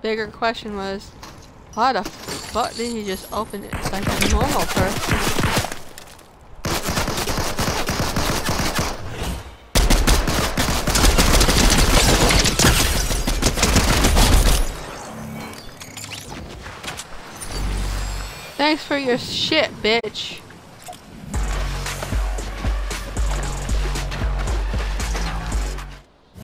bigger question was, why the fuck didn't you just open it like a normal person? Thanks for your shit, bitch.